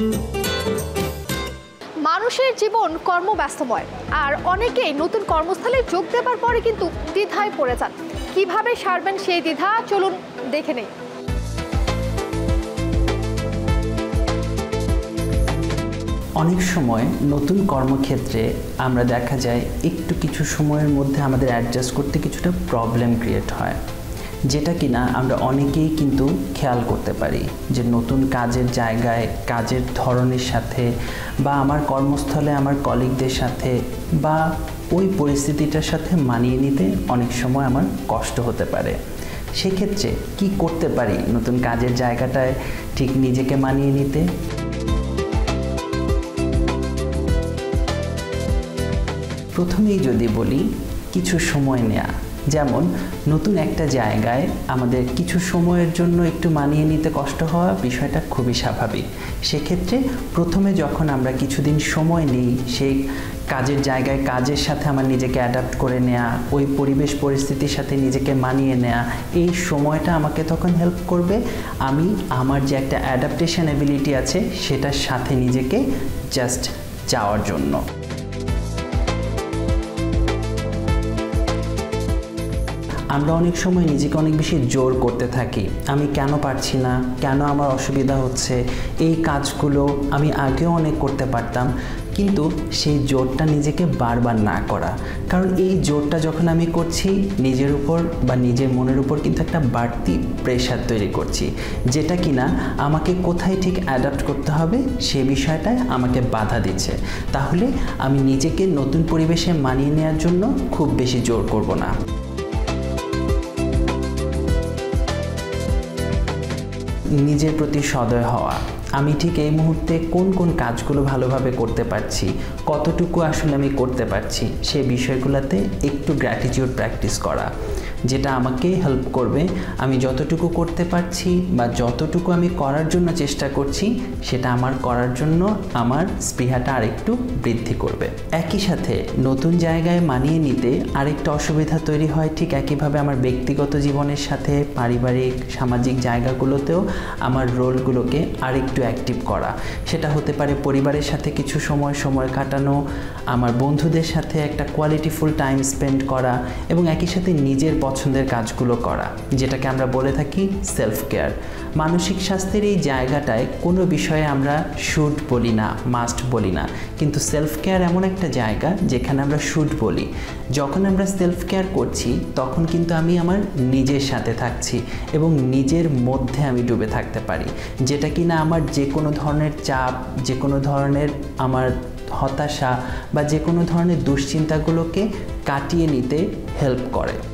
মানুষের জীবন কর্মব্যস্তময়, আর অনেকেই নতুন কর্মস্থলে যোগ দেবার পরে কিন্তু দ্বিধায় পড়ে যান। কিভাবে সারবেন সেই দ্বিধা, চলুন দেখে নেই। অনেক সময় নতুন কর্মক্ষেত্রে আমরা দেখা যায় একটু কিছু সময়ের মধ্যে আমাদের অ্যাডজাস্ট করতে কিছুটা প্রবলেম ক্রিয়েট হয়, যেটা কিনা আমরা অনেকেই কিন্তু খেয়াল করতে পারি যে নতুন কাজের জায়গায় কাজের ধরনের সাথে বা আমার কর্মস্থলে আমার কলিগদের সাথে বা ওই পরিস্থিতিটার সাথে মানিয়ে নিতে অনেক সময় আমার কষ্ট হতে পারে। সেক্ষেত্রে কি করতে পারি নতুন কাজের জায়গাটায় ঠিক নিজেকে মানিয়ে নিতে? প্রথমেই যদি বলি কিছু সময় নেওয়া, যেমন নতুন একটা জায়গায় আমাদের কিছু সময়ের জন্য একটু মানিয়ে নিতে কষ্ট হওয়া বিষয়টা খুবই স্বাভাবিক। সেক্ষেত্রে প্রথমে যখন আমরা কিছুদিন সময় নিই সেই কাজের জায়গায় কাজের সাথে আমার নিজেকে অ্যাডাপ্ট করে নেওয়া, ওই পরিবেশ পরিস্থিতির সাথে নিজেকে মানিয়ে নেওয়া, এই সময়টা আমাকে তখন হেল্প করবে আমি আমার যে একটা অ্যাডাপ্টেশন অ্যাবিলিটি আছে সেটার সাথে নিজেকে জাস্ট যাওয়ার জন্য। আমরা অনেক সময় নিজেকে অনেক বেশি জোর করতে থাকি, আমি কেন পারছি না, কেন আমার অসুবিধা হচ্ছে, এই কাজগুলো আমি আগেও অনেক করতে পারতাম। কিন্তু সেই জোরটা নিজেকে বারবার না করা, কারণ এই জোরটা যখন আমি করছি নিজের উপর বা নিজের মনের উপর কিন্তু একটা বাড়তি প্রেশার তৈরি করছি, যেটা কিনা আমাকে কোথায় ঠিক অ্যাডাপ্ট করতে হবে সে বিষয়টায় আমাকে বাধা দিচ্ছে। তাহলে আমি নিজেকে নতুন পরিবেশে মানিয়ে নেওয়ার জন্য খুব বেশি জোর করব না। নিজের প্রতি সদয় হওয়া, আমি ঠিক এই মুহূর্তে কোন কোন কাজগুলো ভালোভাবে করতে পারছি, কতটুকু আসলে আমি করতে পারছি, সেই বিষয়গুলোতে একটু গ্র্যাটিটিউড প্র্যাকটিস করা, যেটা আমাকে হেল্প করবে আমি যতটুকু করতে পারছি বা যতটুকু আমি করার জন্য চেষ্টা করছি সেটা আমার করার জন্য আমার স্পৃহাটা আরেকটু বৃদ্ধি করবে। একই সাথে নতুন জায়গায় মানিয়ে নিতে আরেকটা অসুবিধা তৈরি হয়, ঠিক একইভাবে আমার ব্যক্তিগত জীবনের সাথে পারিবারিক সামাজিক জায়গাগুলোতেও আমার রোলগুলোকে আরেকটু অ্যাক্টিভ করা। সেটা হতে পারে পরিবারের সাথে কিছু সময় কাটানো, আমার বন্ধুদের সাথে একটা কোয়ালিটিফুল টাইম স্পেন্ড করা এবং একই সাথে নিজের পছন্দের কাজগুলো করা, যেটাকে আমরা বলে থাকি সেলফ কেয়ার। মানসিক স্বাস্থ্যের এই জায়গাটায় কোনো বিষয়ে আমরা শুড বলি না, মাস্ট বলি না, কিন্তু সেলফ কেয়ার এমন একটা জায়গা যেখানে আমরা শুড বলি। যখন আমরা সেলফ কেয়ার করছি তখন কিন্তু আমি আমার নিজের সাথে থাকছি এবং নিজের মধ্যে আমি ডুবে থাকতে পারি, যেটা কিনা আমার যে কোনো ধরনের চাপ, যে কোনো ধরনের আমার হতাশা বা যে কোনো ধরনের দুশ্চিন্তাগুলোকে কাটিয়ে নিতে হেল্প করে।